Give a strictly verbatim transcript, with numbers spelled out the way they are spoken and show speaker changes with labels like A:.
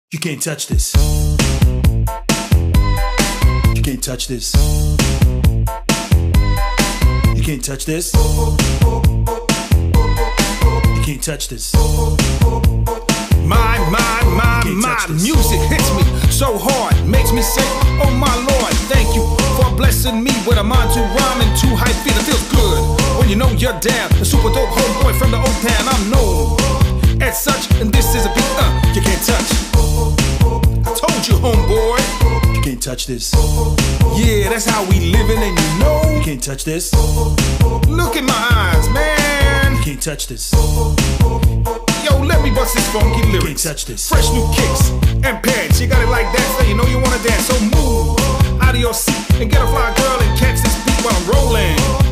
A: You can't touch this. You can't touch this. You can't touch this. You can't touch this.
B: My, my, my, my music hits me so hard, makes me say, oh my Lord, thank you for blessing me with a mind to rhyme and two high feet. It feels good when you know you're down. The super dope homeboy from the old town, I'm known as such, and this is a beat uh, you can't touch. I told you, homeboy,
A: you can't touch this.
B: Yeah, that's how we living, and you know
A: you can't touch this.
B: Look in my eyes, man.
A: You can't touch this.
B: Yo, let me bust this funky lyrics.
A: You can't touch this.
B: Fresh new kicks and pads. You got it like that, so you know you wanna dance. So move out of your seat and get a fly girl and catch this beat while I'm rolling.